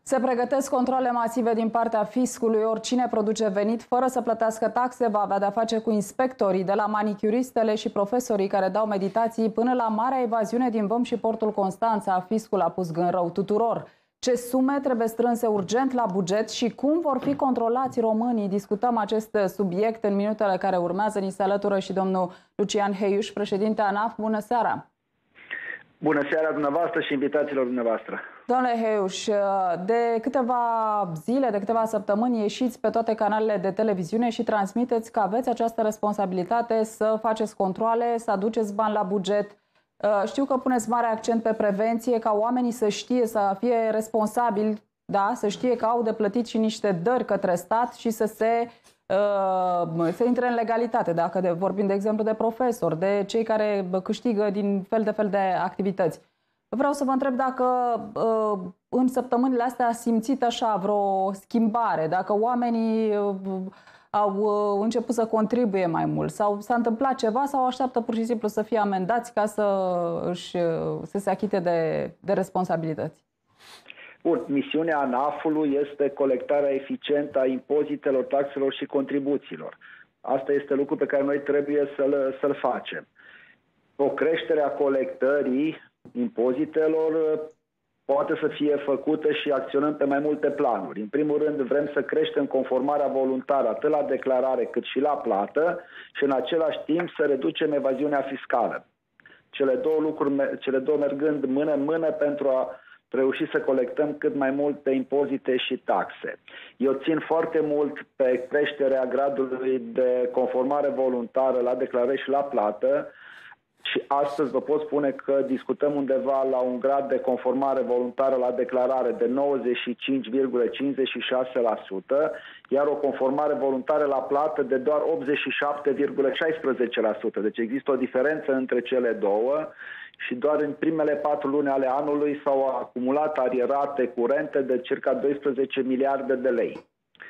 Se pregătesc controale masive din partea fiscului. Oricine produce venit fără să plătească taxe va avea de-a face cu inspectorii, de la manicuristele și profesorii care dau meditații până la marea evaziune din Văm și Portul Constanța. Fiscul a pus gând rău tuturor. Ce sume trebuie strânse urgent la buget și cum vor fi controlați românii? Discutăm acest subiect în minutele care urmează. Ni se alătură și domnul Lucian Heiuș, președinte ANAF. Bună seara! Bună seara dumneavoastră și invitațiilor dumneavoastră. Domnule Heiuș, de câteva zile, de câteva săptămâni ieșiți pe toate canalele de televiziune și transmiteți că aveți această responsabilitate să faceți controale, să aduceți bani la buget. Știu că puneți mare accent pe prevenție, ca oamenii să știe, să fie responsabili, da? Să știe că au de plătit și niște dări către stat și să intre în legalitate, dacă vorbim de exemplu de profesori, de cei care câștigă din fel de fel de activități. Vreau să vă întreb dacă în săptămânile astea a simțit așa vreo schimbare, dacă oamenii au început să contribuie mai mult sau s-a întâmplat ceva sau așteaptă pur și simplu să fie amendați ca să se achite de responsabilități. Bun, misiunea ANAF-ului este colectarea eficientă a impozitelor, taxelor și contribuțiilor. Asta este lucru pe care noi trebuie să-l facem. O creștere a colectării impozitelor poate să fie făcută și acționând pe mai multe planuri. În primul rând, vrem să creștem conformarea voluntară atât la declarare cât și la plată și în același timp să reducem evaziunea fiscală. Cele două mergând mână în mână pentru a reuși să colectăm cât mai multe impozite și taxe. Eu țin foarte mult pe creșterea gradului de conformare voluntară la declarare și la plată și astăzi vă pot spune că discutăm undeva la un grad de conformare voluntară la declarare de 95,56%, iar o conformare voluntară la plată de doar 87,16%. Deci există o diferență între cele două. Și doar în primele 4 luni ale anului s-au acumulat arierate curente de circa 12 miliarde de lei.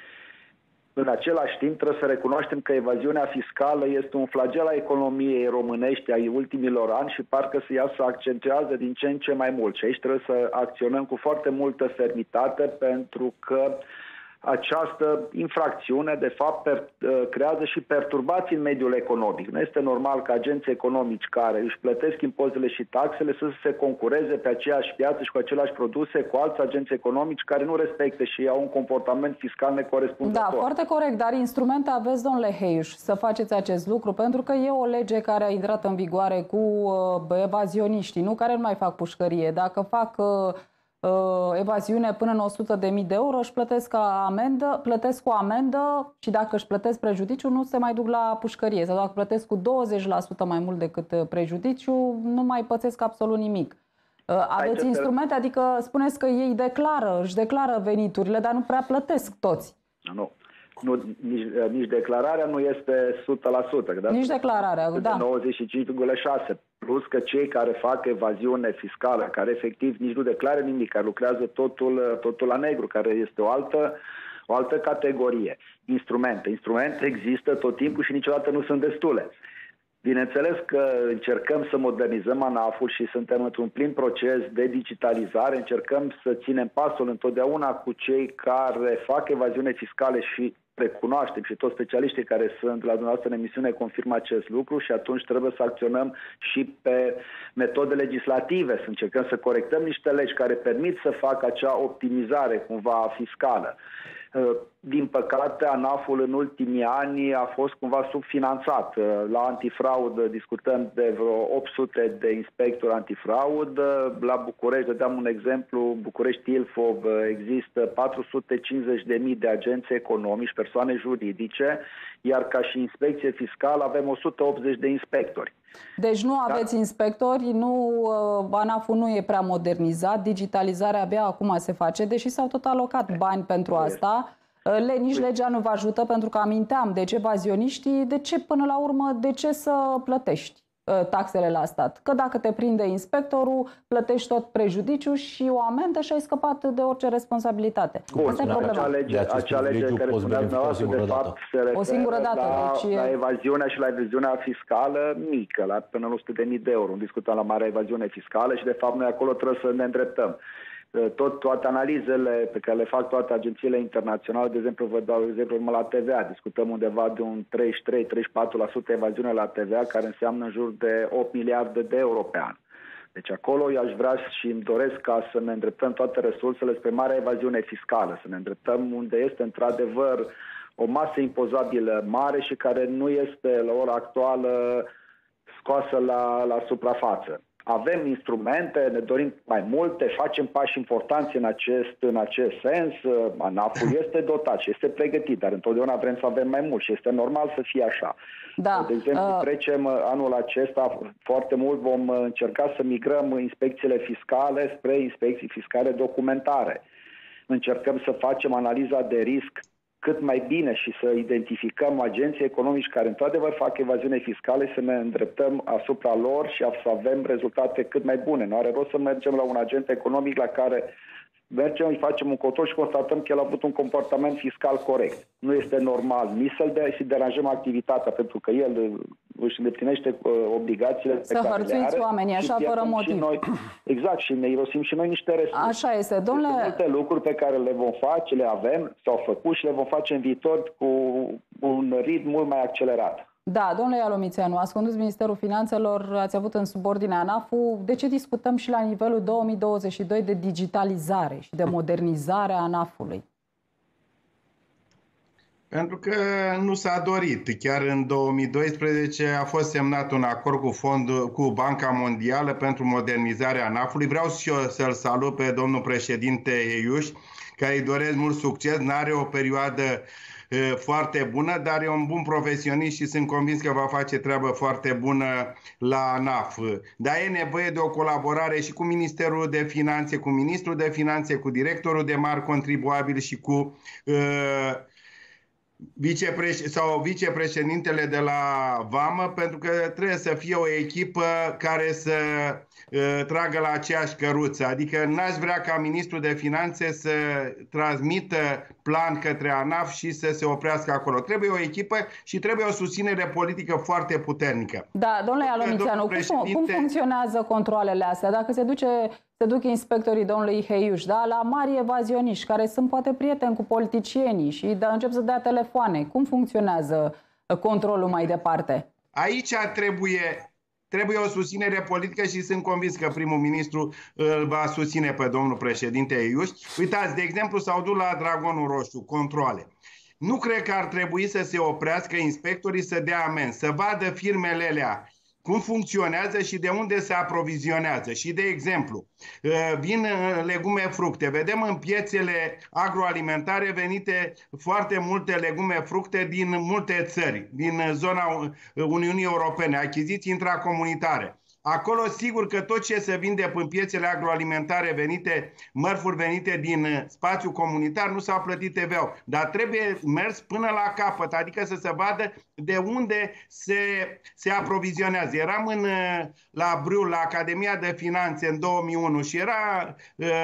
În același timp, trebuie să recunoaștem că evaziunea fiscală este un flagel a economiei românești ai ultimilor ani și parcă ea se accentuează din ce în ce mai mult. Și aici trebuie să acționăm cu foarte multă fermitate pentru că această infracțiune, de fapt, creează și perturbații în mediul economic. Nu este normal ca agenții economici care își plătesc impozitele și taxele să se concureze pe aceeași piață și cu aceleași produse cu alți agenți economici care nu respectă și au un comportament fiscal necorespunzător. Da, foarte corect, dar instrumente aveți, domnule Heiuș, să faceți acest lucru, pentru că e o lege care a intrat în vigoare cu evazioniștii, nu? Care nu mai fac pușcărie. Dacă fac evaziune până în 100.000 de euro, își plătesc o amendă și dacă își plătesc prejudiciu, nu se mai duc la pușcărie. Sau dacă plătesc cu 20% mai mult decât prejudiciu, nu mai pățesc absolut nimic. Aveți instrumente? Adică spuneți că ei își declară veniturile, dar nu prea plătesc toți. Nu, nici declararea nu este 100%. Nici declararea, da. 95,6%. Plus că cei care fac evaziune fiscală, care efectiv nici nu declară nimic, care lucrează totul la negru, care este o altă categorie. Instrumente există tot timpul și niciodată nu sunt destule. Bineînțeles că încercăm să modernizăm ANAF-ul și suntem într-un plin proces de digitalizare. Încercăm să ținem pasul întotdeauna cu cei care fac evaziune fiscală și recunoaștem și toți specialiștii care sunt la dumneavoastră în emisiune confirmă acest lucru și atunci trebuie să acționăm și pe metode legislative, să încercăm să corectăm niște legi care permit să facă acea optimizare cumva fiscală. Din păcate, ANAF-ul în ultimii ani a fost cumva subfinanțat. La antifraudă discutăm de vreo 800 de inspectori antifraudă. La București, dădeam un exemplu, București-Ilfov există 450.000 de agenți economici, persoane juridice, iar ca și inspecție fiscală avem 180 de inspectori. Deci nu aveți inspectori, ANAF-ul nu e prea modernizat, digitalizarea abia acum se face, deși s-au tot alocat bani pentru asta. Nici legea nu vă ajută, pentru că aminteam, deci evazioniștii, de ce să plătești taxele la stat? Că dacă te prinde inspectorul, plătești tot prejudiciu și o amendă și ai scăpat de orice responsabilitate. Bun, acea lege care spuneați dumneavoastră, de fapt, se referă la evaziunea și la evaziunea fiscală mică, până la 100.000 de euro. Discutăm la marea evaziune fiscală și, de fapt, noi acolo trebuie să ne îndreptăm. toate analizele pe care le fac toate agențiile internaționale, de exemplu, vă dau exemplu la TVA, discutăm undeva de un 33-34% evaziune la TVA, care înseamnă în jur de 8 miliarde de euro pe an. Deci acolo eu aș vrea și îmi doresc ca să ne îndreptăm toate resursele spre marea evaziune fiscală, să ne îndreptăm unde este într-adevăr o masă impozabilă mare și care nu este la ora actuală scoasă la suprafață. Avem instrumente, ne dorim mai multe, facem pași importanți în acest sens. ANAF-ul este dotat și este pregătit, dar întotdeauna vrem să avem mai mult și este normal să fie așa. Da. De exemplu, trecem anul acesta foarte mult, vom încerca să migrăm inspecțiile fiscale spre inspecții fiscale documentare. Încercăm să facem analiza de risc cât mai bine și să identificăm agenții economici care într-adevăr fac evaziune fiscală și să ne îndreptăm asupra lor și să avem rezultate cât mai bune. Nu are rost să mergem la un agent economic la care mergem, îi facem un control și constatăm că el a avut un comportament fiscal corect. Nu este normal nici să-i deranjăm activitatea, pentru că el își îndeplinește obligațiile pe care le are. Să hărțuiți oamenii, așa, fără motiv. Noi, exact, și ne irosim și noi niște resurse. Așa este, domnule. Sunt multe lucruri pe care le vom face, le avem, s-au făcut și le vom face în viitor cu un ritm mult mai accelerat. Da, domnule Ialomițeanu, ați condus Ministerul Finanțelor, ați avut în subordine ANAF-ul. De ce discutăm și la nivelul 2022 de digitalizare și de modernizare a ANAF-ului? Pentru că nu s-a dorit. Chiar în 2012 a fost semnat un acord cu Banca Mondială pentru modernizarea ANAF-ului. Vreau și eu să-l salut pe domnul președinte Eiuș, care îi doresc mult succes. N-are o perioadă foarte bună, dar e un bun profesionist și sunt convins că va face treabă foarte bună la ANAF. Dar e nevoie de o colaborare și cu Ministerul de Finanțe, cu Ministrul de Finanțe, cu Directorul de Mari Contribuabili și cu vicepreședintele de la Vamă, pentru că trebuie să fie o echipă care să tragă la aceeași căruță. Adică n-aș vrea ca ministrul de finanțe să transmită plan către ANAF și să se oprească acolo. Trebuie o echipă și trebuie o susținere politică foarte puternică. Da, domnule Ialomițeanu, cum funcționează controalele astea? Dacă se duc inspectorii domnului Heiuș, da, la mari evazioniști care sunt poate prieteni cu politicienii și încep să dea telefoane. Cum funcționează controlul mai departe? Aici trebuie o susținere politică și sunt convins că primul ministru îl va susține pe domnul președinte Eiuș. Uitați, de exemplu, s-au dus la Dragonul Roșu, controale. Nu cred că ar trebui să se oprească inspectorii să dea amenzi, să vadă firmele alea cum funcționează și de unde se aprovizionează. Și, de exemplu, vin legume, fructe. Vedem în piețele agroalimentare venite foarte multe legume, fructe din multe țări, din zona Uniunii Europene, achiziții intracomunitare. Acolo, sigur că tot ce se vinde pe piețele agroalimentare mărfuri venite din spațiul comunitar, nu s-a plătit TVA-ul. Dar trebuie mers până la capăt, adică să se vadă de unde se aprovizionează. Eram la Brühl, la Academia de Finanțe în 2001 și era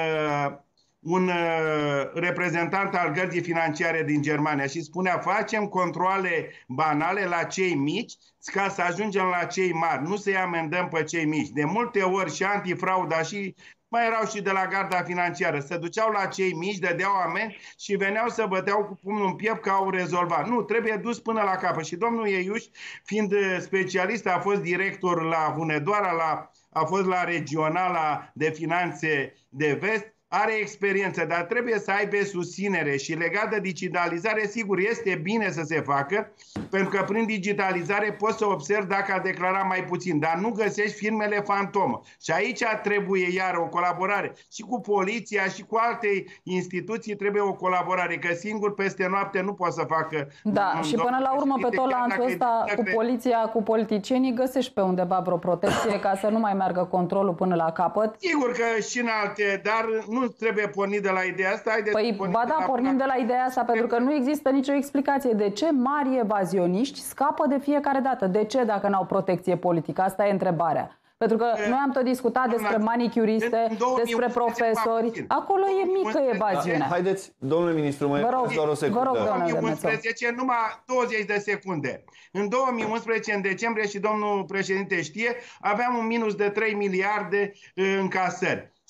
un reprezentant al gărzii financiare din Germania și spunea: facem controale banale la cei mici ca să ajungem la cei mari, nu să-i amendăm pe cei mici. De multe ori și antifrauda și mai erau și de la garda financiară, se duceau la cei mici, dădeau amenzi și veneau să băteau cu pumnul în piept că au rezolvat. Nu, trebuie dus până la capăt. Și domnul Eiuș, fiind specialist, a fost director la Hunedoara, a fost la Regionala de Finanțe de Vest, are experiență, dar trebuie să aibă susținere și legat de digitalizare, sigur, este bine să se facă, pentru că prin digitalizare poți să observi dacă a declarat mai puțin, dar nu găsești firmele fantomă. Și aici trebuie iar o colaborare și cu poliția și cu alte instituții, trebuie o colaborare, că singur peste noapte nu poți să facă. Da, și până la urmă pe tot lanțul ăsta cu poliția, cu politicienii, găsești pe undeva vreo protecție ca să nu mai meargă controlul până la capăt? Sigur că și în alte, dar nu trebuie pornit de la ideea asta. Păi, ba da, pornim de la ideea asta, pentru că nu există nicio explicație de ce mari evazioniști scapă de fiecare dată. De ce, dacă n-au protecție politică? Asta e întrebarea. Pentru că noi am tot discutat despre manicuriste, despre profesori. Acolo e mică evaziune. Haideți, domnule ministru, mai doar o secundă. Vă rog, în domnule 2011, numai 20 de secunde. În 2011, în decembrie, și domnul președinte știe, aveam un minus de 3 miliarde în casări.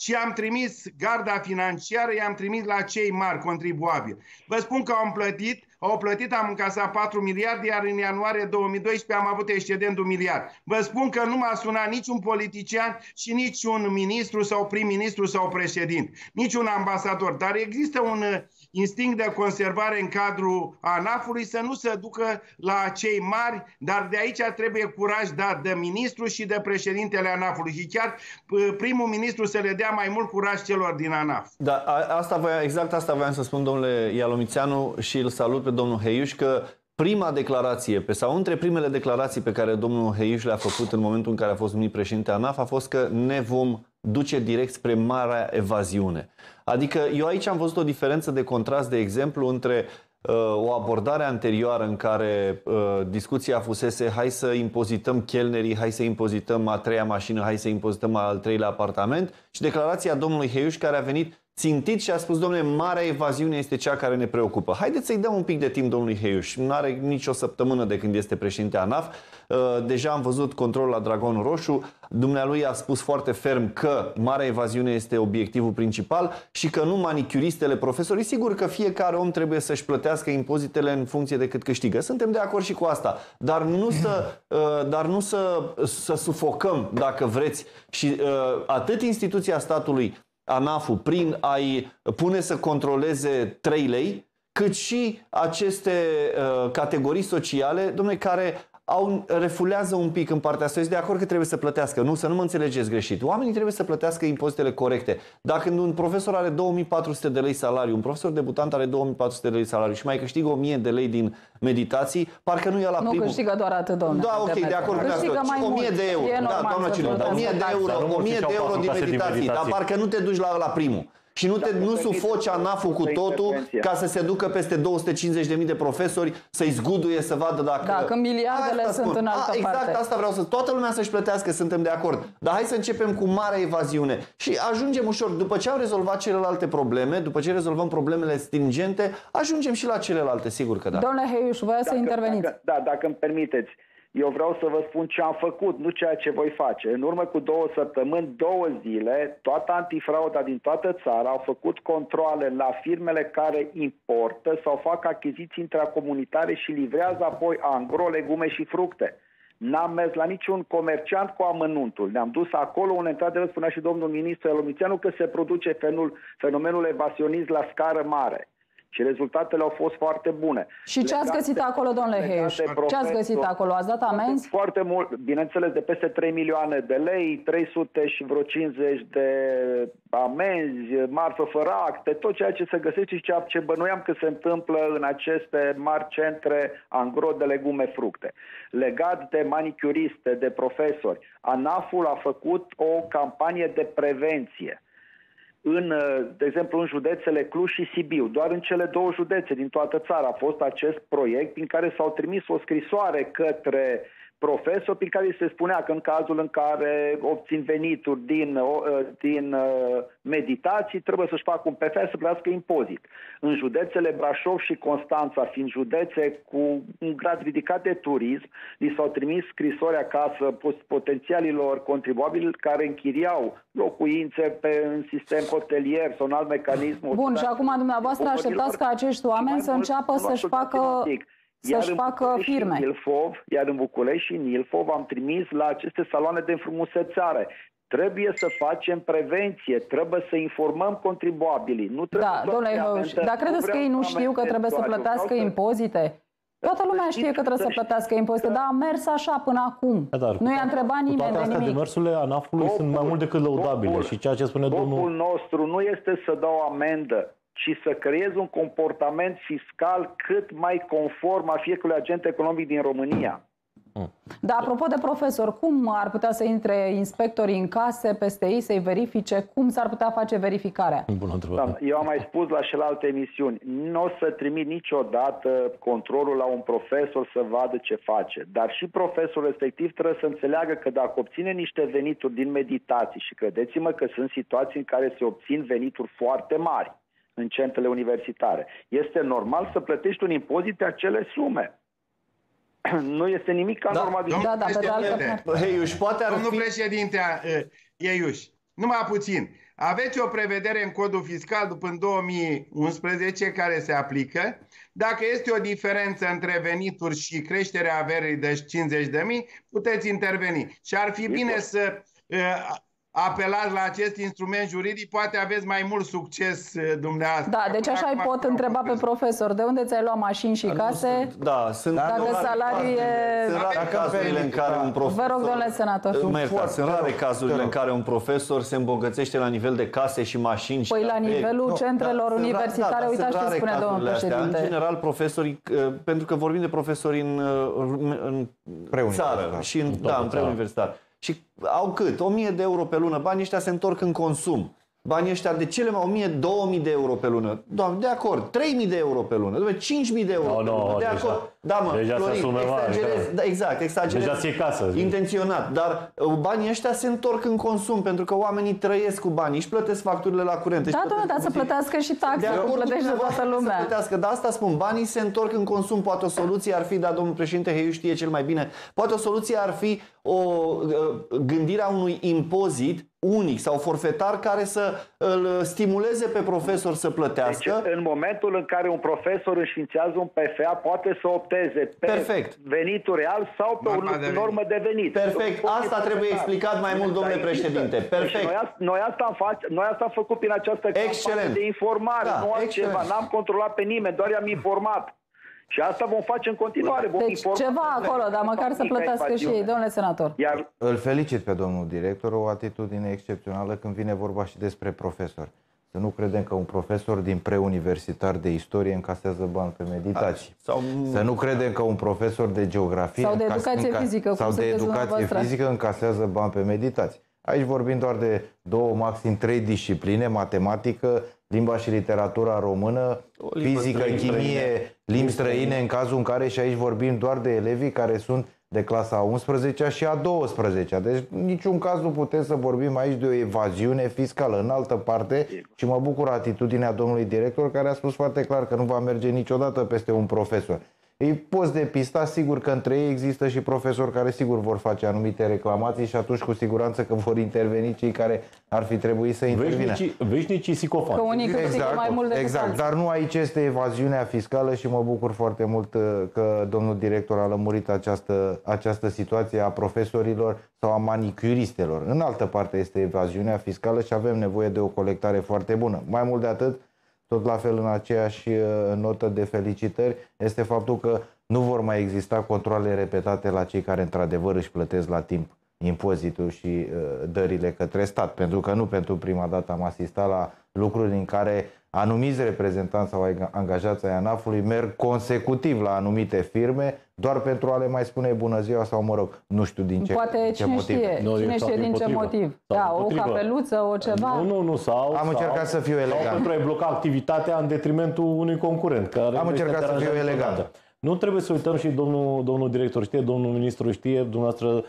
și am trimis garda financiară, i-am trimis la cei mari contribuabili. Vă spun că au plătit, am încasat 4 miliarde, iar în ianuarie 2012 am avut excedent 1 miliard. Vă spun că nu m-a sunat niciun politician și niciun ministru sau prim-ministru sau președinte, niciun ambasador, dar există un instinct de conservare în cadrul ANAF-ului să nu se ducă la cei mari, dar de aici trebuie curaj dat de ministru și de președintele ANAF-ului și chiar primul ministru să le dea mai mult curaj celor din ANAF. Da, exact asta voiam să spun, domnule Ialomițeanu, și îl salut pe domnul Heiuș, că prima declarație, sau între primele declarații pe care domnul Heiuș le-a făcut în momentul în care a fost numit președinte ANAF a fost că ne vom duce direct spre marea evaziune. Adică eu aici am văzut o diferență de contrast, de exemplu, între o abordare anterioară în care discuția fusese hai să impozităm chelnerii, hai să impozităm a treia mașină, hai să impozităm al treilea apartament, și declarația domnului Heiuș, care a venit țintit și a spus, domnule, marea evaziune este cea care ne preocupă. Haideți să-i dăm un pic de timp domnului Heiuș. Nu are nici o săptămână de când este președinte ANAF. Deja am văzut controlul la Dragonul Roșu. Dumnealui a spus foarte ferm că marea evaziune este obiectivul principal și că nu manicuristele, profesorii. Sigur că fiecare om trebuie să-și plătească impozitele în funcție de cât câștigă. Suntem de acord și cu asta. Dar nu să sufocăm, dacă vreți, și atât instituția statului, ANAF-ul, prin a-i pune să controleze 3 lei, cât și aceste categorii sociale, dom'le, care refulează un pic în partea asta. Sunt de acord că trebuie să plătească, nu, să nu mă înțelegeți greșit. Oamenii trebuie să plătească impozitele corecte. Dacă un profesor are 2400 de lei salariu, un profesor debutant are 2400 de lei salariu și mai câștigă 1000 de lei din meditații, parcă nu ia la primul. Nu câștigă doar atât, domnule. Da, ok, de acord cu asta. 1000 de euro. Da, doamna Ciuliu, 1000 de euro din meditații, dar parcă nu te duci la primul. Și nu sufoci ANAF-ul cu totul ca să se ducă peste 250.000 de profesori să-i zguduie să vadă dacă... Da, că miliardele sunt în altă parte. Exact, asta vreau să... Toată lumea să-și plătească, suntem de acord. Dar hai să începem cu marea evaziune. Și ajungem ușor, după ce au rezolvat celelalte probleme, după ce rezolvăm problemele stringente, ajungem și la celelalte, sigur că da. Domnule Heiuș, voia să interveniți. Dacă îmi permiteți. Eu vreau să vă spun ce am făcut, nu ceea ce voi face. În urmă cu 2 săptămâni, 2 zile, toată antifrauda din toată țara au făcut controale la firmele care importă sau fac achiziții intracomunitare și livrează apoi angro legume și fructe. N-am mers la niciun comerciant cu amănuntul. Ne-am dus acolo unde, într-adevăr, spunea și domnul ministru Ialomițeanu, că se produce fenomenul evazionist la scară mare. Și rezultatele au fost foarte bune. Și ce ați găsit acolo, domnule Heiuș? Ce ați găsit acolo? Ați dat amenzi? Foarte mult, bineînțeles, de peste 3 milioane de lei, 300 și vreo 50 de amenzi, marfă fără acte, tot ceea ce se găsește și ceea ce bănuiam că se întâmplă în aceste mari centre angro de legume, fructe. Legat de manicuriste, de profesori, ANAF-ul a făcut o campanie de prevenție. De exemplu, în județele Cluj și Sibiu, doar în cele 2 județe din toată țara a fost acest proiect prin care s-au trimis o scrisoare către profesor prin care se spunea că în cazul în care obțin venituri din meditații, trebuie să-și facă un PF să plătească impozit. În județele Brașov și Constanța, fiind județe cu un grad ridicat de turism, li s-au trimis scrisori acasă potențialilor contribuabili care închiriau locuințe în sistem hotelier sau în alt mecanism. Bun, și acum dumneavoastră așteptați ca acești oameni să înceapă să-și facă firme. Iar în București și în Ilfov am trimis la aceste saloane de înfrumusețare. Trebuie să facem prevenție, trebuie să informăm contribuabilii. Nu trebuie domnule Heiuș, dar credeți că ei nu știu că trebuie să plătească impozite? Toată lumea știe că trebuie să plătească impozite, dar a mers așa până acum. Nu i-a întrebat nimeni de nimic. Demersurile ANAF-ului sunt mai mult decât lăudabile și ceea ce spune domnul... Scopul nostru nu este să dau amendă, ci să creez un comportament fiscal cât mai conform a fiecărui agent economic din România. Dar apropo de profesor, cum ar putea să intre inspectorii în case peste ei, să-i verifice? Cum s-ar putea face verificarea? Eu am mai spus la celelalte emisiuni, nu o să trimit niciodată controlul la un profesor să vadă ce face. Dar și profesorul respectiv trebuie să înțeleagă că dacă obține niște venituri din meditații, și credeți-mă că sunt situații în care se obțin venituri foarte mari în centrele universitare, este normal să plătești un impozit pe acele sume. Nu este nimic anormal. Domnul președinte, Heiuș, poate ar domnul fi... președinte Heiuș, numai puțin. Aveți o prevedere în codul fiscal după în 2011 care se aplică. Dacă este o diferență între venituri și creșterea averii de 50.000, puteți interveni. Și ar fi bine să apelați la acest instrument juridic, poate aveți mai mult succes dumneavoastră. Da, deci așa îi pot întreba pe profesor, de unde ți-ai luat mașini și case? Da, sunt dacă salariul e... Sunt rare cazurile în care un profesor... Vă rog, domnule senator. Sunt rare cazurile în care un profesor se îmbogățește la nivel de case și mașini. Păi la nivelul centrelor universitare, uitați ce spune domnul președinte. În general, profesorii, pentru că vorbim de profesori în țară și în preuniversitar. Și au cât? 1000 de euro pe lună. Banii ăștia se întorc în consum. Banii ăștia de cele mai 1000-2000 de euro pe lună. Doamne, de acord. 3000 de euro pe lună. 5000 de euro pe lună. De acord. Da, mă, deja Florin, exagerez. Da, exact, exagerez. Deja ți-e casă. Intenționat. Dar banii ăștia se întorc în consum pentru că oamenii trăiesc cu banii. Își plătesc facturile la curent. Da, domnule, dar să plătească și taxe. Cum plătește toată lumea. Să plătească. Dar asta spun. Banii se întorc în consum. Poate o soluție ar fi, dar domnul președinte Heiu știe cel mai bine, poate o soluție ar fi gândirea unui impozit unic sau forfetar care să îl stimuleze pe profesor să plătească. Deci, în momentul în care un profesor înștiințează un PFA, poate să opteze pe venitul real sau pe o normă de venit. Perfect. Asta trebuie explicat mai mult, domnule președinte. Perfect. Noi asta am făcut prin această campanie de informare. Nu altceva. N-am controlat pe nimeni, doar i-am informat. Și asta vom face în continuare. Deci ceva acolo, dar măcar să plătească și ei, domnule senator. Îl felicit pe domnul director, o atitudine excepțională când vine vorba și despre profesor. Să nu credem că un profesor din preuniversitar de istorie încasează bani pe meditații. Să nu credem că un profesor de geografie sau de educație fizică, sau de educație fizică încasează bani pe meditații. Aici vorbim doar de 2, maxim 3 discipline: matematică, limba și literatura română, fizică, chimie, limbi străine, în cazul în care, și aici vorbim doar de elevii care sunt de clasa a 11-a și a 12-a. Deci în niciun caz nu putem să vorbim aici de o evaziune fiscală. În altă parte, și mă bucur atitudinea domnului director, care a spus foarte clar că nu va merge niciodată peste un profesor. Îi poți depista, sigur că între ei există și profesori care sigur vor face anumite reclamații și atunci cu siguranță că vor interveni cei care ar fi trebuit să intervină. Veșnicii psicofani. Că unii câștigă mai mult decât alții. Dar nu aici este evaziunea fiscală și mă bucur foarte mult că domnul director a lămurit această situație a profesorilor sau a manicuristelor. În altă parte este evaziunea fiscală și avem nevoie de o colectare foarte bună. Mai mult de atât, tot la fel în aceeași notă de felicitări, este faptul că nu vor mai exista controale repetate la cei care într-adevăr își plătesc la timp impozitul și dările către stat. Pentru că nu pentru prima dată am asistat la lucruri în care anumiți reprezentanți sau angajați ai ANAF-ului merg consecutiv la anumite firme doar pentru a le mai spune bună ziua sau, mă rog, nu știu din ce poate motiv. Cine știe din ce motiv. Da, o capeluță, o ceva. Nu, am încercat să fiu elegant. Sau pentru a-i bloca activitatea în detrimentul unui concurent. Care am încercat să fiu elegant. Nu trebuie să uităm, și domnul director știe, domnul ministru știe, dumneavoastră,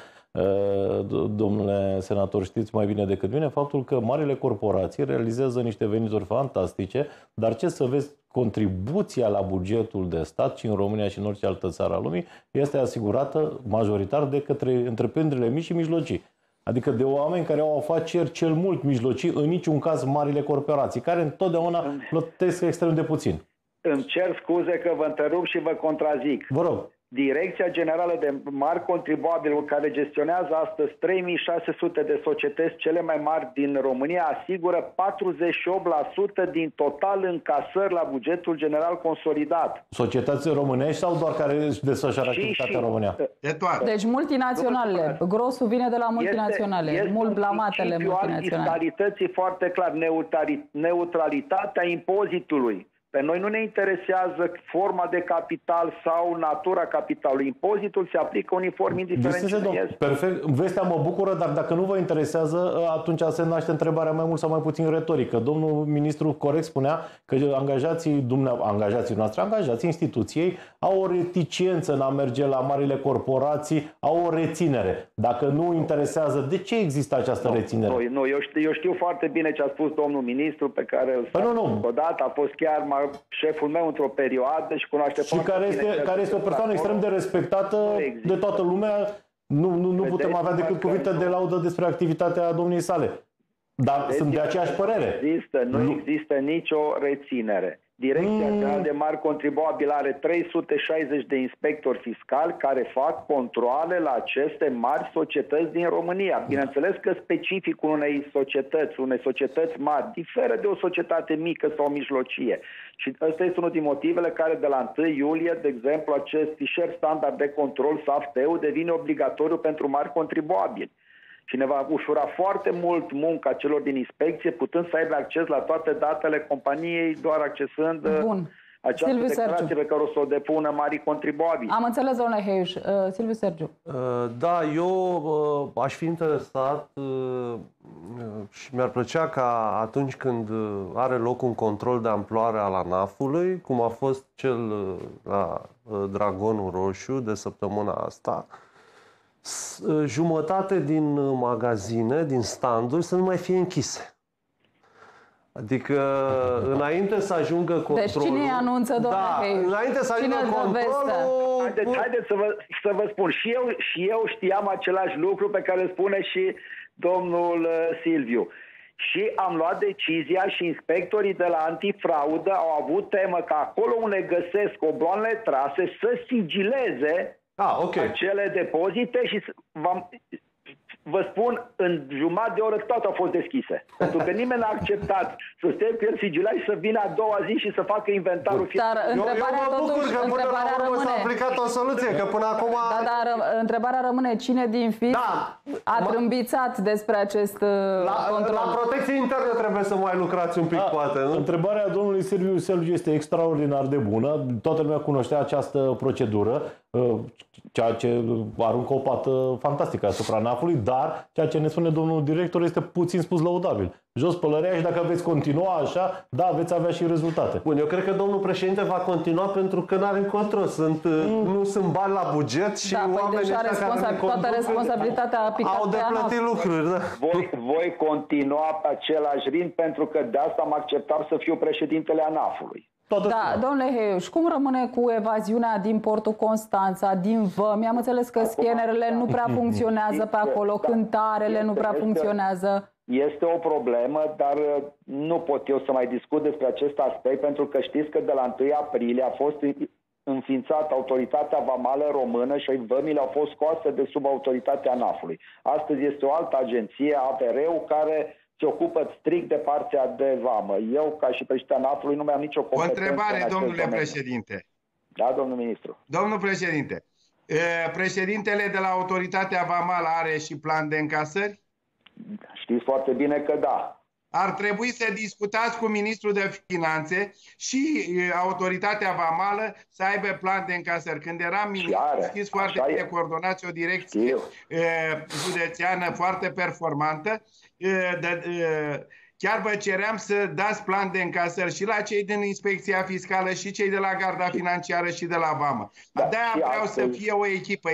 domnule senator, știți mai bine decât mine faptul că marile corporații realizează niște venituri fantastice, dar ce să vezi, contribuția la bugetul de stat și în România și în orice altă țară a lumii este asigurată majoritar de către întreprinderile mici și mijlocii. Adică de oameni care au afaceri cel mult mijlocii, în niciun caz marile corporații, care întotdeauna plătesc extrem de puțin. Îmi cer scuze că vă întrerup și vă contrazic. Vă rog. Direcția Generală de Mari Contribuabili, care gestionează astăzi 3600 de societăți cele mai mari din România, asigură 48% din total încasări la bugetul general consolidat. Societăți românești sau doar care își desfășoară activitatea în România? Deci multinaționale. Grosul vine de la multinaționale. Este mult blamatele multinaționale. Disparității foarte clar. Neutralitatea impozitului. Pe noi nu ne interesează forma de capital sau natura capitalului. Impozitul se aplică uniform, indiferent cine este. Perfect. Vestea mă bucură, dar dacă nu vă interesează, atunci se naște întrebarea mai mult sau mai puțin retorică. Domnul ministru corect spunea că angajații instituției au o reticență în a merge la marile corporații, au o reținere. Dacă nu interesează, de ce există această reținere? Nu, eu știu foarte bine ce a spus domnul ministru, pe care îl salut odată, a fost chiar șeful meu într-o perioadă și cunoaște foarte bine. Care este o persoană extrem de respectată de toată lumea. Nu putem avea decât cuvinte de laudă despre activitatea domniei sale. Dar sunt de aceeași părere. Nu există nicio reținere. Direcția Generală de Mari Contribuabili are 360 de inspectori fiscali care fac controale la aceste mari societăți din România. Bineînțeles că specificul unei societăți mari diferă de o societate mică sau mijlocie. Și ăsta este unul din motivele care de la 1 iulie, de exemplu, acest fișier standard de control SAFT-EU devine obligatoriu pentru mari contribuabili. Și ne va ușura foarte mult munca celor din inspecție, putând să aibă acces la toate datele companiei, doar accesând această declarație pe care o să o depună marii contribuabili. Am înțeles, domnule Heiuș. Silviu Sergiu. Da, eu aș fi interesat și mi-ar plăcea ca atunci când are loc un control de amploare al ANAF-ului, cum a fost cel la Dragonul Roșu de săptămâna asta, jumătate din magazine, din standuri, să nu mai fie închise. Adică, înainte să ajungă controlul... Deci cine îi anunță, domnule Heiuș? Înainte să ajungă controlul... Haideți să vă spun. Și eu știam același lucru pe care îl spune și domnul Silviu. Și am luat decizia și inspectorii de la antifraudă au avut temă că acolo unde găsesc obloanele trase să sigileze acele depozite și vă spun, în jumătate de oră toate au fost deschise. Pentru că nimeni n-a acceptat să stea cu el sigilat și să vină a doua zi și să facă inventarul. Dar întrebarea totuși, întrebarea rămâne. S-a aplicat o soluție, că până acum... Dar întrebarea rămâne, cine din FIS a trâmbițat despre acest control? La protecție internă trebuie să mai lucrați un pic, poate, nu? Întrebarea domnului Silviu Sergiu este extraordinar de bună. Toată lumea cunoștea această procedură, ceea ce aruncă o pată fantastică asupra ANAF-ului, dar ceea ce ne spune domnul director este puțin spus lăudabil. Jos pălăria și dacă veți continua așa, veți avea și rezultate. Bun, eu cred că domnul președinte va continua pentru că nu are control. Nu sunt bani la buget și oamenii care toată responsabilitatea a picat au de plătit lucruri. Da. Voi continua pe același ritm pentru că de asta am acceptat să fiu președintele ANAF-ului. Domnule Heiuș, cum rămâne cu evaziunea din portul Constanța, din vămi? Am înțeles că scanerele nu prea funcționează pe acolo, cântarele nu prea funcționează. Este o problemă, dar nu pot eu să mai discut despre acest aspect, pentru că știți că de la 1 aprilie a fost înființată Autoritatea Vamală Română și vămile au fost scoase de sub autoritatea ANAF-ului. Astăzi este o altă agenție, AVR-ul, care se ocupă strict de partea de vamă. Eu, ca și președinte ANAF-ului, nu mai am nicio competență. O întrebare, domnule președinte. Da, domnul ministru. Domnul președinte, președintele de la Autoritatea Vamală are și plan de încasări? Știți foarte bine că da. Ar trebui să discutați cu ministrul de finanțe și Autoritatea Vamală să aibă plan de încasări. Când eram ministru, știți foarte bine, coordonați o direcție județeană foarte performantă. Chiar vă ceream să dați plan de încasări și la cei din Inspecția Fiscală și cei de la Garda Financiară și de la Vamă. De-aia vreau să fie o echipă,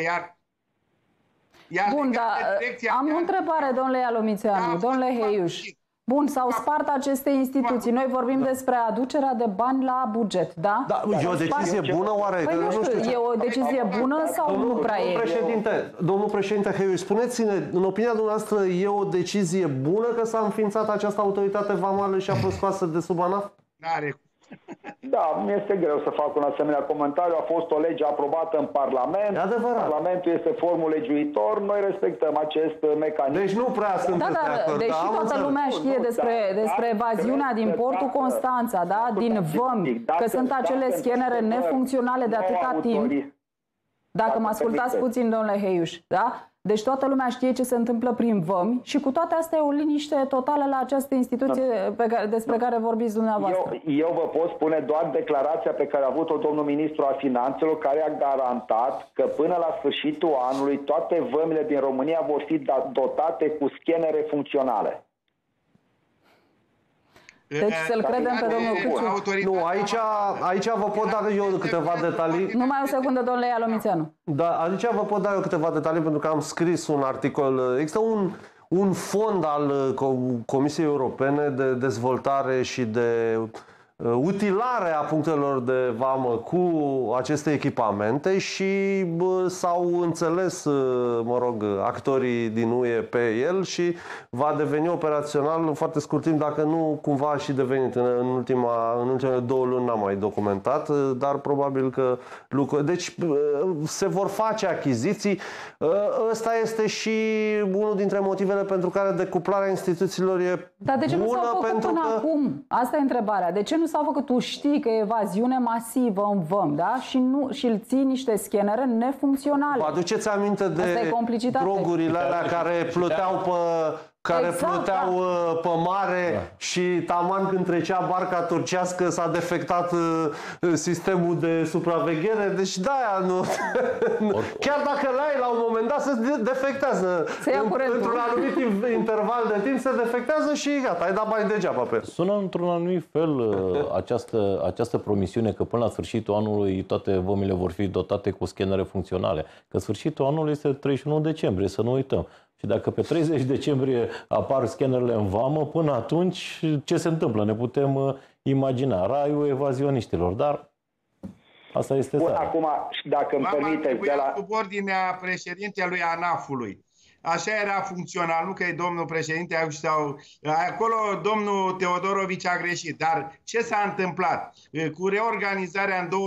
Bun, dar am o întrebare, domnule Ialomițeanu, domnule Heiuș. Bun, s-au spart aceste instituții. Noi vorbim despre aducerea de bani la buget, da? Da, e o decizie bună, oare? Păi nu știu, e o decizie bună sau nu prea e? Domnul președinte Heiuș, spuneți-ne, în opinia dumneavoastră, e o decizie bună că s-a înființat această autoritate vamală și a fost scoasă de sub ANAF? N-are. Da, mi-este greu să fac un asemenea comentariu. A fost o lege aprobată în Parlament. Parlamentul este formul legiuitor. Noi respectăm acest mecanism. Deci nu prea sunt de acord. Deși toată lumea știe despre evaziunea din portul Constanța, da? Din vămi, că sunt acele scanere nefuncționale de atâta timp. Dacă mă ascultați puțin, domnule Heiuș, da? Deci toată lumea știe ce se întâmplă prin vămi și cu toate astea e o liniște totală la această instituție despre care vorbiți dumneavoastră. Eu vă pot spune doar declarația pe care a avut-o domnul ministru al Finanțelor, care a garantat că până la sfârșitul anului toate vămile din România vor fi dotate cu scanere funcționale. Deci să-l credem pe domnul Cuciu. Nu, aici vă pot da eu câteva detalii. Numai o secundă, domnule Ialomițeanu. Da, aici vă pot da eu câteva detalii pentru că am scris un articol. Există un fond al Comisiei Europene de dezvoltare și de utilare a punctelor de vamă cu aceste echipamente și s-au înțeles, mă rog, actorii din UE pe el și va deveni operațional în foarte scurt timp, dacă nu cumva a și devenit în ultimele 2 luni, n-am mai documentat, dar probabil că deci se vor face achiziții. Ăsta este și unul dintre motivele pentru care decuplarea instituțiilor e Dar de ce nu s-au făcut până acum? Asta e întrebarea. De ce nu s-au făcut? Tu știi că e evaziune masivă în văm, da? Și îl ții niște scanere nefuncționale. Vă aduceți aminte de drogurile alea care plăteau pe mare și taman când trecea barca turcească s-a defectat sistemul de supraveghere, deci de-aia nu. Chiar dacă l-ai la un moment dat se defectează. Într-un anumit interval de timp se defectează și gata, ai dat bani degeaba pe el. Sună într-un anumit fel această promisiune că până la sfârșitul anului toate vămile vor fi dotate cu scanere funcționale. Că sfârșitul anului este 31 decembrie, să nu uităm. Și dacă pe 30 decembrie apar scanerele în vamă, până atunci ce se întâmplă? Ne putem imagina. Raiul evazioniștilor, dar asta este bun, acum, dacă îmi permiteți... Sub ordinea președintelui ANAF-ului. Așa era funcțional, nu că e domnul președinte sau... Acolo domnul Teodorovici a greșit. Dar ce s-a întâmplat? Cu reorganizarea în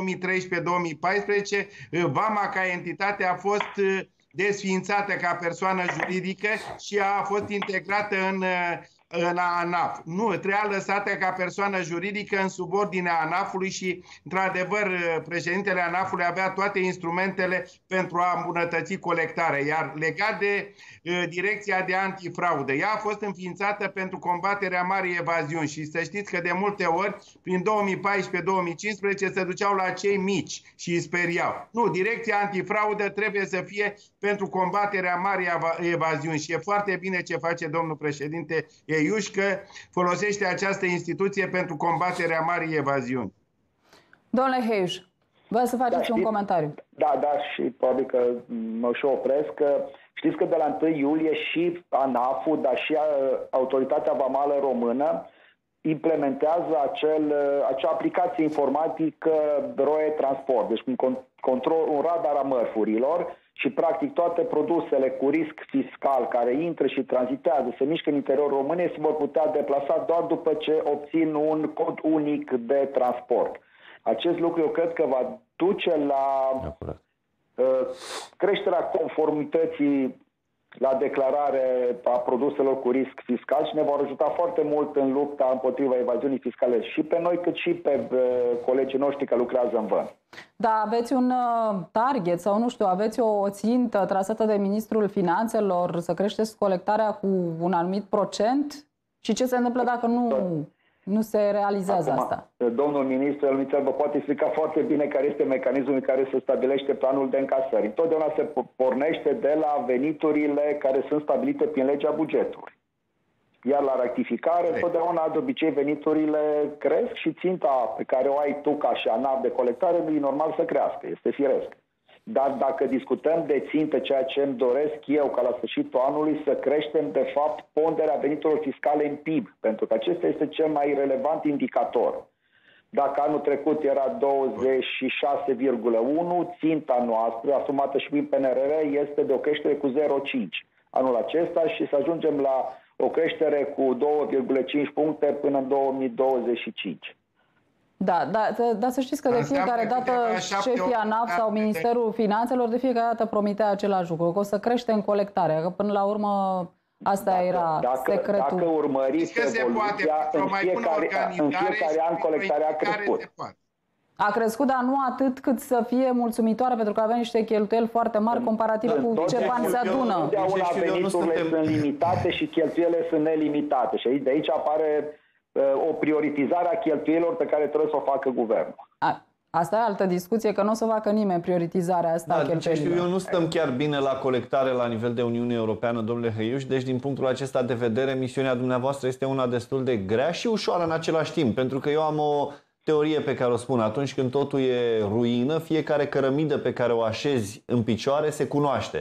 2013-2014, VAMA ca entitate a fost desființată ca persoană juridică și a fost integrată în ANAF. Nu, trebuia lăsată ca persoană juridică în subordinea ANAF-ului și, într-adevăr, președintele ANAF-ului avea toate instrumentele pentru a îmbunătăți colectarea. Iar legat de Direcția de Antifraudă, ea a fost înființată pentru combaterea marii evaziuni și să știți că de multe ori, prin 2014-2015, se duceau la cei mici și îi speriau. Nu, Direcția Antifraudă trebuie să fie pentru combaterea marii evaziuni și e foarte bine ce face domnul președinte Eiuș, că folosește această instituție pentru combaterea marii evaziuni. Domnule Heiuș, vă să faceți un comentariu. Da, și probabil că mă și opresc. Știți că de la 1 iulie și ANAF-ul, dar și Autoritatea Vamală Română implementează acea aplicație informatică ROE Transport, deci un radar a mărfurilor și practic toate produsele cu risc fiscal care intră și tranzitează, se mișcă în interiorul României, se vor putea deplasa doar după ce obțin un cod unic de transport. Acest lucru eu cred că va duce la creșterea conformității la declarare a produselor cu risc fiscal și ne vor ajuta foarte mult în lupta împotriva evaziunii fiscale și pe noi cât și pe colegii noștri care lucrează în vămi. Da, aveți un target sau nu știu, aveți o țintă trasată de Ministrul Finanțelor să creșteți colectarea cu un anumit procent? Și ce se întâmplă dacă nu se realizează asta? Domnul ministru Elmițel vă poate explica foarte bine care este mecanismul în care se stabilește planul de încasări. Întotdeauna se pornește de la veniturile care sunt stabilite prin legea bugetului. Iar la rectificare, întotdeauna, de obicei, veniturile cresc și ținta pe care o ai tu ca și ANAF de colectare nu e normal să crească, este firesc. Dar dacă discutăm de țintă, ceea ce îmi doresc eu ca la sfârșitul anului să creștem de fapt ponderea veniturilor fiscale în PIB, pentru că acesta este cel mai relevant indicator. Dacă anul trecut era 26,1, ținta noastră, asumată și prin PNRR, este de o creștere cu 0,5 anul acesta și să ajungem la o creștere cu 2,5 puncte până în 2025. Dar să știți că de fiecare dată șefii ANAF sau Ministerul Finanțelor de fiecare dată promitea același lucru, că o să crește în colectare, că până la urmă asta era secretul. Dacă urmăriți evoluția, în fiecare an colectarea a crescut. A crescut, dar nu atât cât să fie mulțumitoare, pentru că avem niște cheltuieli foarte mari comparativ cu ce bani se adună. Întotdeauna veniturile sunt limitate și cheltuielile sunt nelimitate și de aici apare o prioritizare a cheltuielor pe care trebuie să o facă guvernul. Asta e altă discuție, că nu o să facă nimeni prioritizarea asta a cheltuielilor. Eu nu stăm chiar bine la colectare la nivel de Uniune Europeană, domnule Heiuș, deci din punctul acesta de vedere, misiunea dumneavoastră este una destul de grea și ușoară în același timp, pentru că eu am o teorie pe care o spun: atunci când totul e ruină, fiecare cărămidă pe care o așezi în picioare se cunoaște.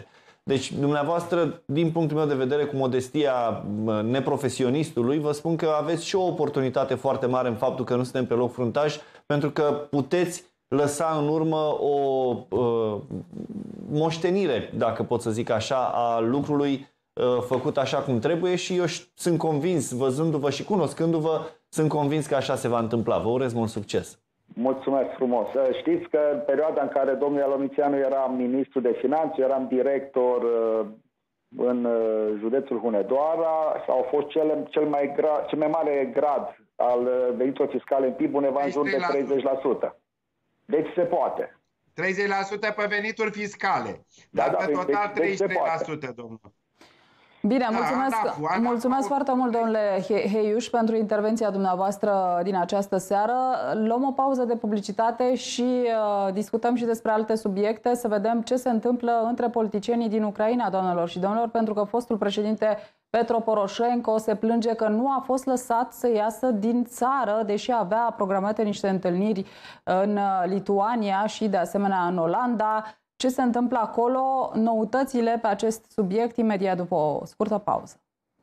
Deci, dumneavoastră, din punctul meu de vedere, cu modestia neprofesionistului, vă spun că aveți și o oportunitate foarte mare în faptul că nu suntem pe loc fruntaș, pentru că puteți lăsa în urmă o moștenire, dacă pot să zic așa, a lucrului făcut așa cum trebuie și eu sunt convins, văzându-vă și cunoscându-vă, sunt convins că așa se va întâmpla. Vă urez mult succes! Mulțumesc frumos! Știți că în perioada în care domnul Ialomiteanu era ministru de finanțe, eram director în județul Hunedoara, au fost cel mai mare grad al veniturilor fiscale în PIB, undeva în jur de 30%. Deci se poate. 30% pe venituri fiscale. Da, Dar pe total deci 33%, domnul. Bine, mulțumesc foarte mult, domnule Heiuș, pentru intervenția dumneavoastră din această seară. Luăm o pauză de publicitate și discutăm și despre alte subiecte, să vedem ce se întâmplă între politicienii din Ucraina, doamnelor și domnilor, pentru că fostul președinte Petro Poroșenko se plânge că nu a fost lăsat să iasă din țară, deși avea programate niște întâlniri în Lituania și de asemenea în Olanda. Ce se întâmplă acolo, noutățile pe acest subiect imediat după o scurtă pauză.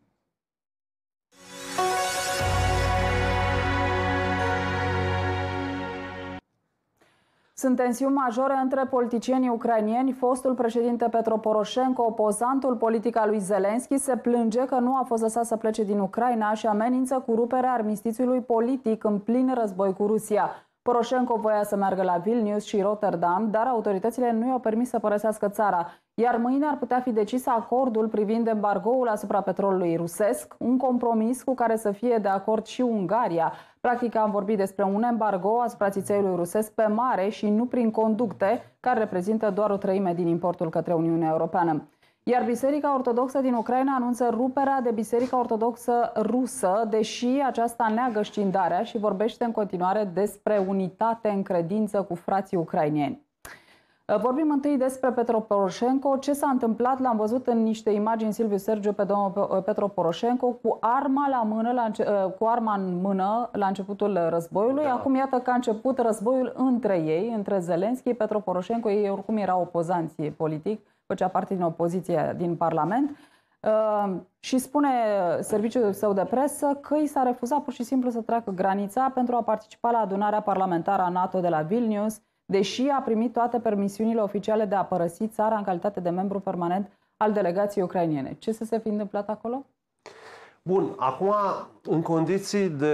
Sunt tensiuni majore între politicienii ucrainieni. Fostul președinte Petro Poroșenko, opozantul politic al lui Zelensky, se plânge că nu a fost lăsat să plece din Ucraina și amenință cu ruperea armistițiului politic în plin război cu Rusia. Poroșenko voia să meargă la Vilnius și Rotterdam, dar autoritățile nu i-au permis să părăsească țara. Iar mâine ar putea fi decis acordul privind embargoul asupra petrolului rusesc, un compromis cu care să fie de acord și Ungaria. Practic am vorbit despre un embargo asupra țițeiului rusesc pe mare și nu prin conducte, care reprezintă doar o treime din importul către Uniunea Europeană. Iar Biserica Ortodoxă din Ucraina anunță ruperea de Biserica Ortodoxă rusă, deși aceasta neagă scindarea și vorbește în continuare despre unitate în credință cu frații ucrainieni. Vorbim întâi despre Petro Poroșenko. Ce s-a întâmplat? L-am văzut în niște imagini Silviu Sergiu pe domnul Petro Poroșenko cu arma în mână la începutul războiului. Da. Acum iată că a început războiul între ei, între Zelensky, Petro Poroșenko. Ei oricum erau opozanți politic, făcea parte din opoziție din Parlament. Și spune serviciul său de presă că i s-a refuzat pur și simplu să treacă granița pentru a participa la adunarea parlamentară a NATO de la Vilnius, deși a primit toate permisiunile oficiale de a părăsi țara în calitate de membru permanent al delegației ucrainene. Ce să se fi întâmplat acolo? Bun, acum, în condiții de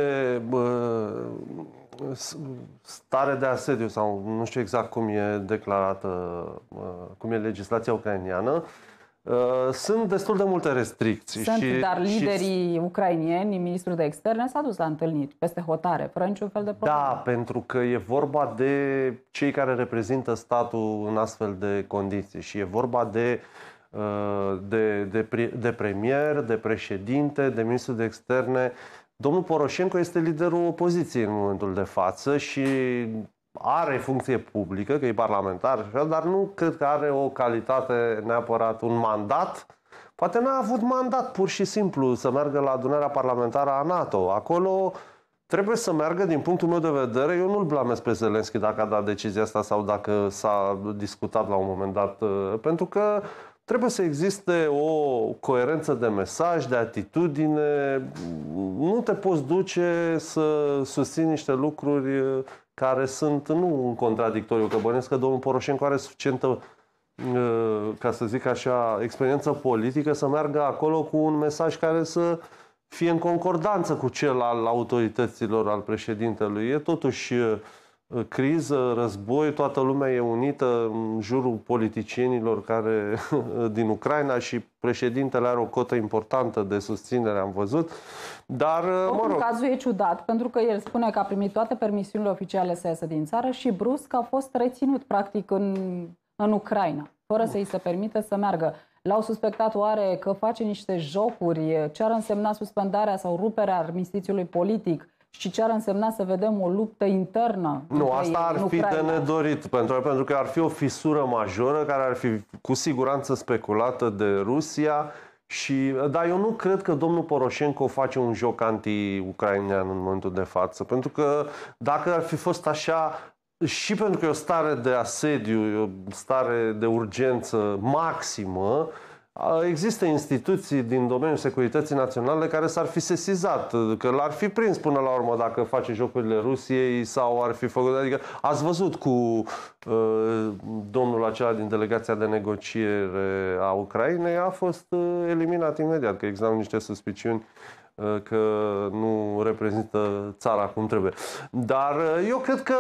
stare de asediu, sau nu știu exact cum e declarată, cum e legislația ucraineană, sunt destul de multe restricții. Dar liderii ucrainieni, ministrul de externe, s-a dus la întâlniri peste hotare, fără niciun fel de problemă. Da, pentru că e vorba de cei care reprezintă statul în astfel de condiții și e vorba de premier, de președinte, de ministru de externe. Domnul Poroșenko este liderul opoziției în momentul de față și are funcție publică, că e parlamentar, dar nu cred că are o calitate neapărat, un mandat. Poate n-a avut mandat pur și simplu să meargă la adunarea parlamentară a NATO. Acolo trebuie să meargă, din punctul meu de vedere, eu nu-l blamez pe Zelensky dacă a dat decizia asta sau dacă s-a discutat la un moment dat, pentru că trebuie să existe o coerență de mesaj, de atitudine. Nu te poți duce să susții niște lucruri care sunt nu în contradictoriu, că bănuiesc că domnul Poroșenko are suficientă, ca să zic așa, experiență politică să meargă acolo cu un mesaj care să fie în concordanță cu cel al autorităților, al președintelui. E totuși criză, război, toată lumea e unită în jurul politicienilor din Ucraina și președintele are o cotă importantă de susținere, am văzut. Dar, mă rog, cazul e ciudat, pentru că el spune că a primit toate permisiunile oficiale să iasă din țară și brusc a fost reținut, practic, în Ucraina, fără să îi se permită să meargă. L-au suspectat oare că face niște jocuri? Ce ar însemna suspendarea sau ruperea armistițiului politic? Și ce ar însemna să vedem o luptă internă? Nu, asta ar fi de nedorit, pentru că ar fi o fisură majoră care ar fi cu siguranță speculată de Rusia. Dar eu nu cred că domnul Poroșenko face un joc anti-ucrainean în momentul de față, pentru că dacă ar fi fost așa, și pentru că e o stare de asediu, e o stare de urgență maximă, Există instituții din domeniul securității naționale care s-ar fi sesizat, că l-ar fi prins până la urmă dacă face jocurile Rusiei sau ar fi făcut... Adică ați văzut cu domnul acela din delegația de negociere a Ucrainei, a fost eliminat imediat, că existau niște suspiciuni că nu reprezintă țara cum trebuie. Dar eu cred că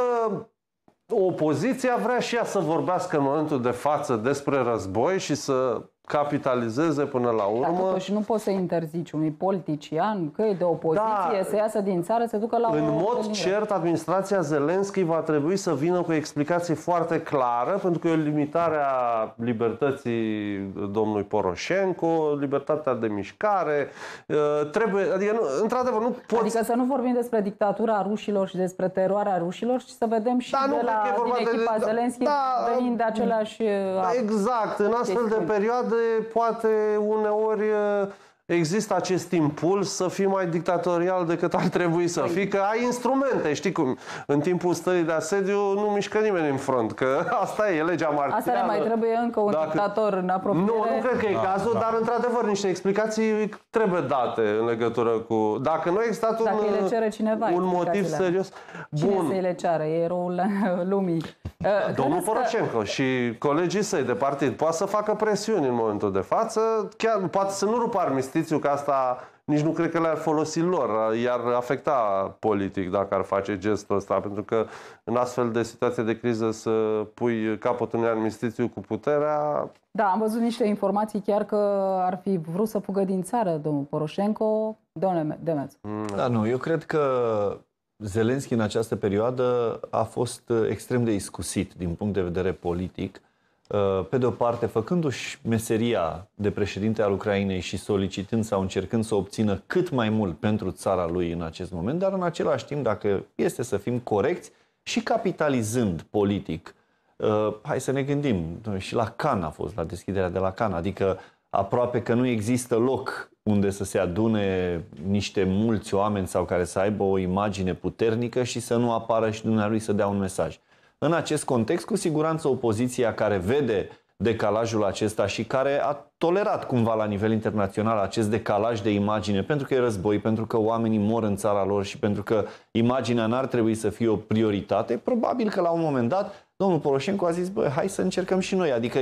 opoziția vrea și ea să vorbească în momentul de față despre război și să capitalizeze până la urmă. Dar totuși nu poți să interzici unui politician că e de opoziție să iasă din țară, să ducă la în o mod întâlnire. cert, administrația Zelenski va trebui să vină cu o explicație foarte clară, pentru că e o limitare a libertății domnului Poroșenko, libertatea de mișcare. Trebuie, adică, într-adevăr, nu poți... Adică să nu vorbim despre dictatura rușilor și despre teroarea rușilor, ci să vedem și din echipa Zelenski venind de aceleași... Exact, în astfel de perioade poate uneori există acest impuls să fii mai dictatorial decât ar trebui să fii, că ai instrumente, știi cum, în timpul stării de asediu nu mișcă nimeni în front, că asta e legea marțială. Asta ne mai trebuie încă un dictator în apropiere? Nu cred că e cazul, dar într-adevăr niște explicații trebuie date în legătură cu... Dacă nu a existat un motiv serios... Cine să-i le ceară? E eroul lumii. Domnul Poroșenko și colegii săi de partid poate să facă presiuni în momentul de față, chiar poate să nu rupă armistițiu, că asta nici nu cred că le-ar folosi lor, i-ar afecta politic dacă ar face gestul ăsta, pentru că în astfel de situație de criză să pui capăt unui armistițiu cu puterea... Da, am văzut niște informații chiar că ar fi vrut să fugă din țară domnul Poroșenko. Domnule Demeț. Da, nu, eu cred că Zelenski în această perioadă a fost extrem de iscusit din punct de vedere politic. Pe de o parte, făcându-și meseria de președinte al Ucrainei și solicitând sau încercând să obțină cât mai mult pentru țara lui în acest moment, dar în același timp, dacă este să fim corecți, și capitalizând politic. Hai să ne gândim, și la Cannes a fost, la deschiderea de la Cannes, adică aproape că nu există loc unde să se adune niște mulți oameni sau care să aibă o imagine puternică și să nu apară și dumnealui să dea un mesaj. În acest context, cu siguranță, opoziția care vede decalajul acesta și care a tolerat cumva la nivel internațional acest decalaj de imagine, pentru că e război, pentru că oamenii mor în țara lor și pentru că imaginea n-ar trebui să fie o prioritate, probabil că la un moment dat domnul Poroșenko a zis, bă, hai să încercăm și noi, adică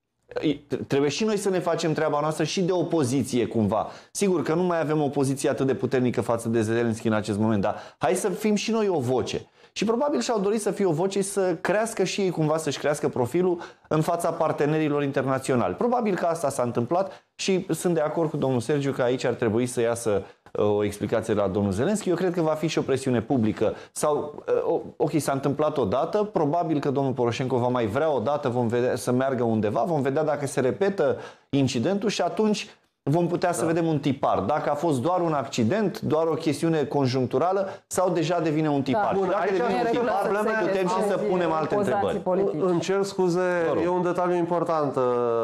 trebuie și noi să ne facem treaba noastră și de opoziție cumva. Sigur că nu mai avem o opoziție atât de puternică față de Zelenski în acest moment, dar hai să fim și noi o voce. Și probabil și-au dorit să fie o voce și să crească și ei cumva, să-și crească profilul în fața partenerilor internaționali. Probabil că asta s-a întâmplat și sunt de acord cu domnul Sergiu că aici ar trebui să iasă o explicație la domnul Zelenski. Eu cred că va fi și o presiune publică. Sau, ok, s-a întâmplat odată, probabil că domnul Poroșenko va mai vrea odată, vom vedea, să meargă undeva, vom vedea dacă se repetă incidentul și atunci vom putea să vedem un tipar. Dacă a fost doar un accident, doar o chestiune conjuncturală sau deja devine un tipar. Bun, dacă devine un tipar, putem și să punem alte întrebări. Îmi cer scuze, e un detaliu important.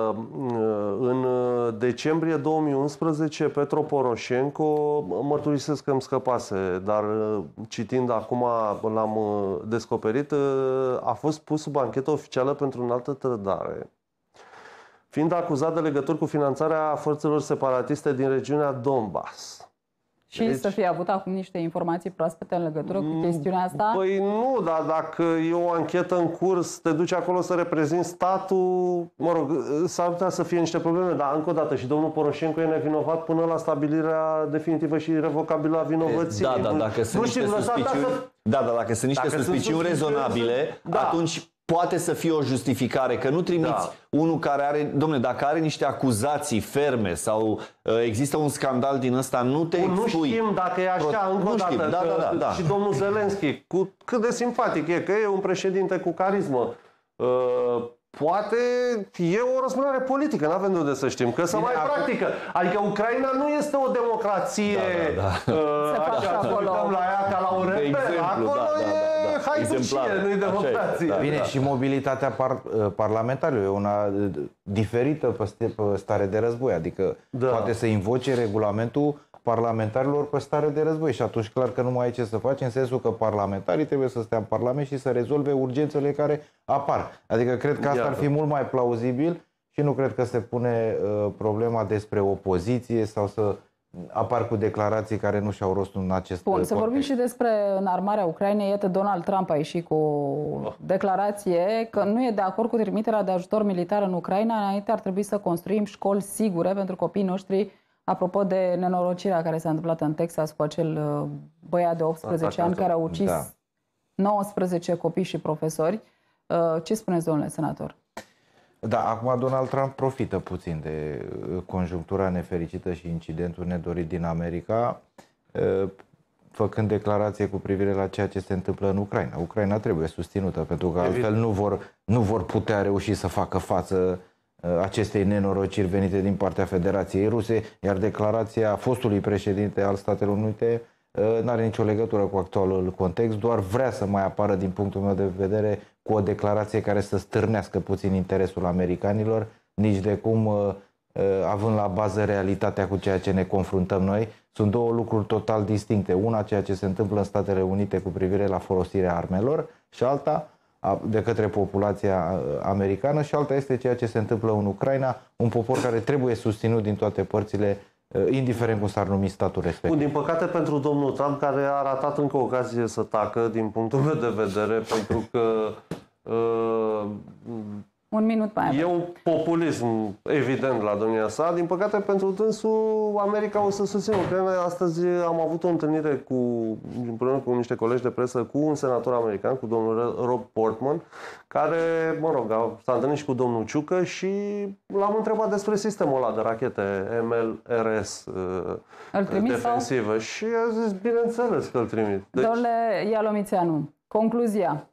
În decembrie 2011, Petro Poroșenko, mărturisesc că îmi scăpase, dar citind acum l-am descoperit, a fost pus sub anchetă oficială pentru înaltă trădare, fiind acuzat de legături cu finanțarea forțelor separatiste din regiunea Donbass. Și deci, să fie avut acum niște informații proaspete în legătură cu chestiunea asta? Păi nu, dar dacă e o anchetă în curs, te duci acolo să reprezinți statul, mă rog, s-ar putea să fie niște probleme, dar încă o dată și domnul Poroșenko e nevinovat până la stabilirea definitivă și irrevocabilă a vinovăției. Da, dacă sunt niște suspiciuni, dacă sunt niște suspiciuni rezonabile, atunci poate să fie o justificare, că nu trimiți unul care are... Dom'le, dacă are niște acuzații ferme sau există un scandal din ăsta, nu te expui. Nu știm dacă e așa, încă o dată. Și domnul Zelenski, cât de simpatic e, că e un președinte cu carismă, poate e o răzbunare politică, nu avem de unde să știm, că să mai practică. Adică Ucraina nu este o democrație, așa, să uităm la ea ca la un reper. Acolo e haiducie, nu-i democrație. Bine, și mobilitatea parlamentarilor e una diferită pe stare de război, adică poate să invoce regulamentul parlamentarilor pe stare de război și atunci clar că nu mai ai ce să faci, în sensul că parlamentarii trebuie să stea în parlament și să rezolve urgențele care apar. Adică cred că asta ar fi mult mai plauzibil și nu cred că se pune problema despre opoziție sau să apar cu declarații care nu și-au rostul în acest context. Să vorbim și despre înarmarea Ucrainei. Iată, Donald Trump a ieșit cu o declarație că nu e de acord cu trimiterea de ajutor militar în Ucraina. Înainte ar trebui să construim școli sigure pentru copiii noștri. Apropo de nenorocirea care s-a întâmplat în Texas cu acel băiat de 18 ani care a ucis 19 copii și profesori. Ce spuneți, domnule senator? Da, acum Donald Trump profită puțin de conjunctura nefericită și incidentul nedorit din America, făcând declarație cu privire la ceea ce se întâmplă în Ucraina. Ucraina trebuie susținută, pentru că altfel nu vor putea reuși să facă față acestei nenorociri venite din partea Federației Ruse, iar declarația fostului președinte al Statelor Unite nu are nicio legătură cu actualul context, doar vrea să mai apară, din punctul meu de vedere, cu o declarație care să stârnească puțin interesul americanilor, nici de cum având la bază realitatea cu ceea ce ne confruntăm noi. Sunt două lucruri total distincte. Una, ceea ce se întâmplă în Statele Unite cu privire la folosirea armelor și alta, de către populația americană, și alta este ceea ce se întâmplă în Ucraina, un popor care trebuie susținut din toate părțile, indiferent cum s-ar numi statul respectiv. Din păcate pentru domnul Trump, care a ratat încă o ocazie să tacă, din punctul meu de vedere, pentru că un minut mai avem. E un populism evident la domnia sa. Din păcate pentru dânsul, America o să susțină Ucraina. Astăzi am avut o întâlnire împreună cu niște colegi de presă cu un senator american, cu domnul Rob Portman, care, mă rog, s-a întâlnit și cu domnul Ciucă și l-am întrebat despre sistemul ăla de rachete MLRS defensivă. Sau? Și a zis, bineînțeles că îl trimit. Deci... Domnule Ialomițeanu, concluzia.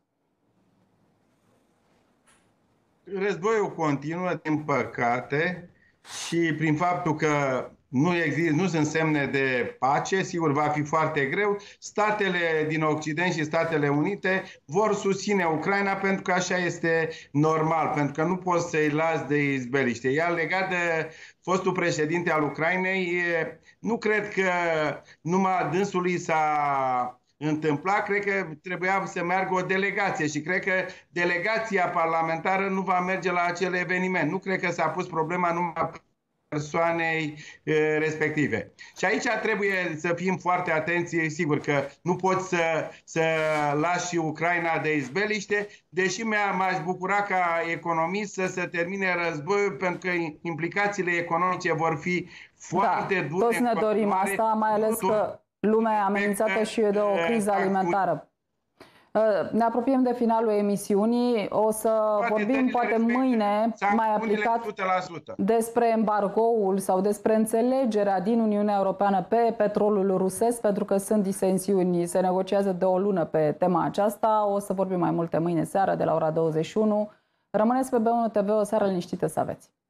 Războiul continuă, din păcate, și prin faptul că nu sunt semne de pace, sigur va fi foarte greu, statele din Occident și Statele Unite vor susține Ucraina pentru că așa este normal, pentru că nu poți să-i lași de izbeliște. Iar legat de fostul președinte al Ucrainei, nu cred că numai dânsului s-a întâmpla, cred că trebuia să meargă o delegație și cred că delegația parlamentară nu va merge la acel eveniment. Nu cred că s-a pus problema numai persoanei respective. Și aici trebuie să fim foarte atenți, sigur că nu poți să lași Ucraina de izbeliște, deși m-aș bucura ca economist să se termine războiul, pentru că implicațiile economice vor fi foarte dure. Toți ne dorim asta, mai ales că lumea e amenințată și de o criză alimentară. Ne apropiem de finalul emisiunii. O să vorbim poate mâine mai aplicat 100%. despre embargoul sau despre înțelegerea din Uniunea Europeană pe petrolul rusesc, pentru că sunt disensiuni. Se negociază de o lună pe tema aceasta. O să vorbim mai multe mâine seară de la ora 21. Rămâneți pe B1 TV, o seară liniștită să aveți.